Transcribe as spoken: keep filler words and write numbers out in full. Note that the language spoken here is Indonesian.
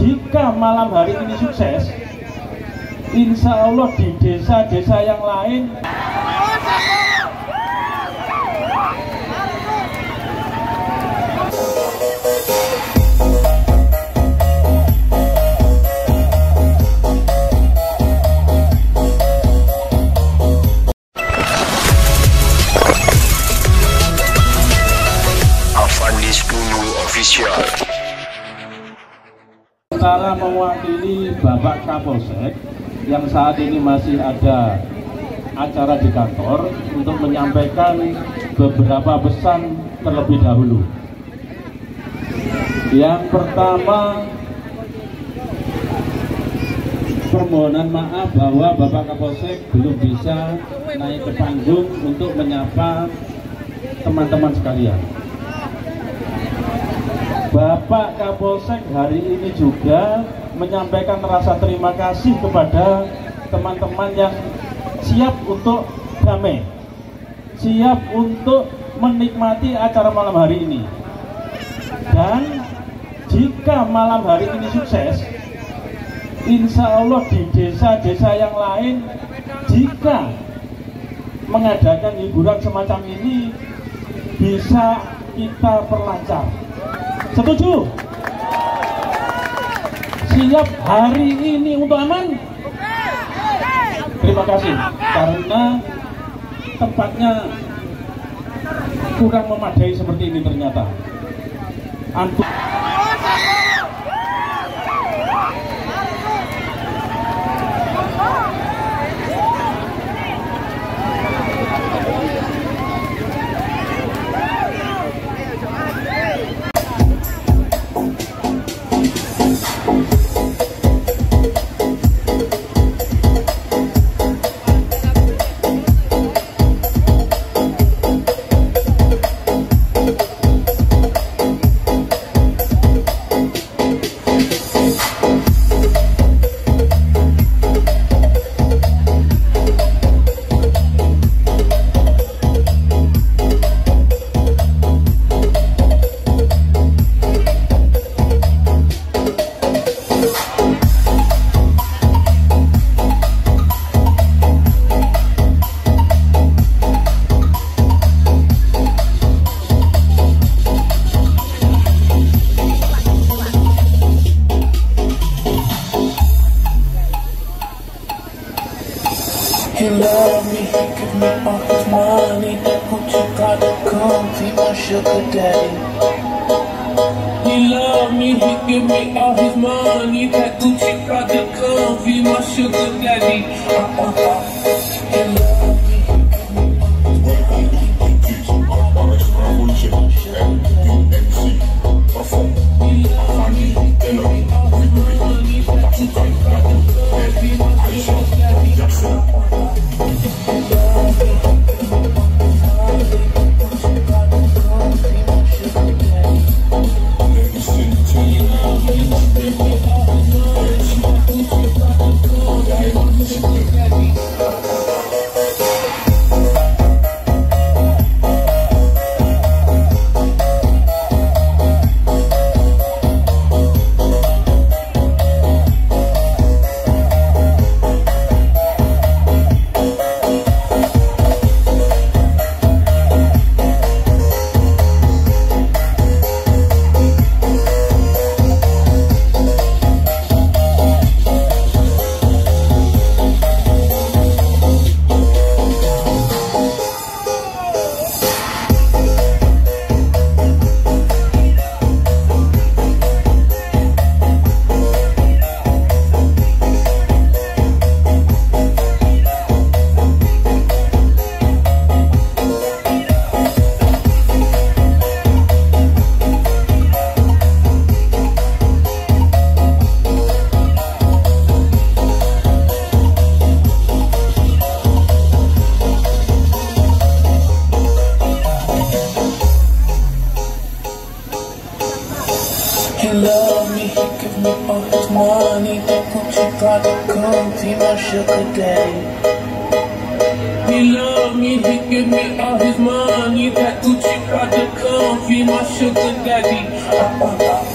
jika malam hari ini sukses, insya Allah di desa-desa yang lain secara mewakili Bapak Kapolsek yang saat ini masih ada acara di kantor untuk menyampaikan beberapa pesan terlebih dahulu. Yang pertama, permohonan maaf bahwa Bapak Kapolsek belum bisa naik ke panggung untuk menyapa teman-teman sekalian. Bapak Kapolsek hari ini juga menyampaikan rasa terima kasih kepada teman-teman yang siap untuk damai, siap untuk menikmati acara malam hari ini. Dan jika malam hari ini sukses, insya Allah di desa-desa yang lain jika mengadakan hiburan semacam ini bisa kita perlancar. Setuju? Siap hari ini untuk aman? Terima kasih, karena tempatnya kurang memadai seperti ini ternyata. Antum He love me, give me all his money. Gucci got the come, be my sugar daddy. He love me, he give me all his money. That Gucci got the come, be my sugar daddy. Uh, uh, uh. He love me, he give me all his money. He love me, he give me all his money. That Gucci got the come, be my sugar daddy. He love me, he give me all his money. That Gucci got the come, be my sugar daddy. He love me, he give me all his money. That Gucci got the come, be my sugar daddy. Uh, uh, uh.